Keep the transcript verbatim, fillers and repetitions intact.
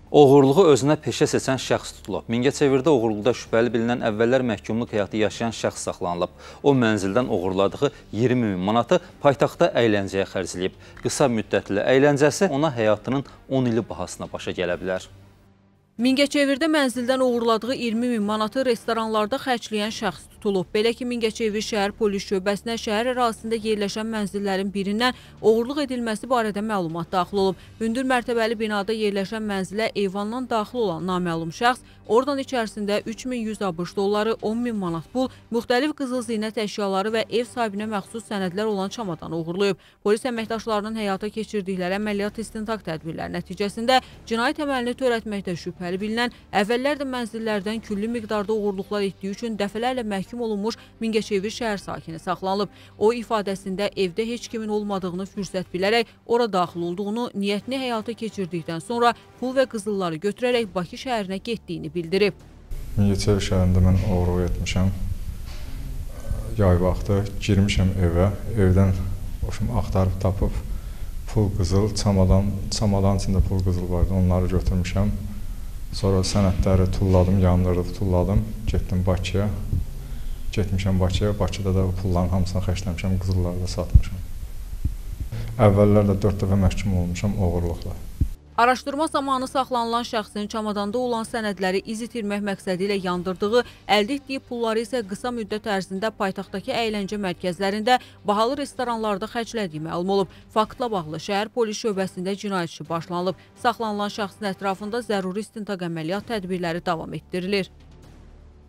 Oğurluğu özünə peşə seçən şəxs tutulub. Mingəçevirdə oğurluqda şübhəli bilinən əvvəllər məhkumluq həyatı yaşayan şəxs saxlanılıb. O mənzildən oğurladığı iyirmi min manatı paytaxtda əyləncəyə xərcləyib. Qısa müddətli əyləncəsi ona həyatının on ili bahasına başa gələ bilər. Mingəçevirdə mənzildən oğurladığı iyirmi min manatı restoranlarda xərcləyən şəxs tutulub. Belə ki, Mingəçevir şəhər polis şöbəsinə şəhər ərazisində yerləşən mənzillərin birindən oğurluq edilməsi barədə məlumat daxil olub. Hündür mərtəbəli binada yerləşən mənzilə eyvandan daxil olan naməlum şəxs oradan içərisində üç min yüz ABŞ dolları, on min manat pul, müxtəlif qızıl zinət əşyaları və ev sahibinə məxsus sənədlər olan çamadanı uğurlayıb. Polis əməkdaşlarının həyata keçirdikləri əməliyyat istintaq tədbirləri nəticəsində cinayət əməlini törətməkdə şübhəli bilinən, əvvəllər də mənzillərdən külli miqdarda uğurluqlar etdiyi üçün dəfələrlə məhkum olunmuş Mingəçevir şəhər sakini saxlanılıb. O ifadəsində evdə heç kimin olmadığını fürsət bilərək ora daxil olduğunu, niyyətini həyata keçirdikdən sonra pul və qızılları götürərək Bakı şəhərinə getdiyini bildirib. Mingəçevir şəhərində mən oğurluq etmişəm. Yay vaxtı girmişəm evə, evdən hoşum axtarıb tapıb pul qızıl, çamadan, çamadan içində pul qızıl vardı, onları götürmüşəm. Sonra sənədləri tulladım, yandırıb tulladım, getdim Bakıya. Getmişəm Bakıya, Bakıda da pulların hamısını xərcləmişəm, qızılları da satmışam. Əvvəllər də dörd dəfə məhkum olmuşam oğurluqla. Araşdırma zamanı saxlanılan şəxsin çamadanda olan sənədləri iz itirmək məqsədi ilə yandırdığı, əldə etdiyi pulları isə qısa müddət ərzində paytaxtdakı əyləncə mərkəzlərində bahalı restoranlarda xərclədiyi məlum olub. Faktla bağlı şəhər polis şöbəsində cinayət işi başlanılıb. Saxlanılan şəxsin ətrafında zəruri istintaq əməliyyat tədbirləri davam etdirilir.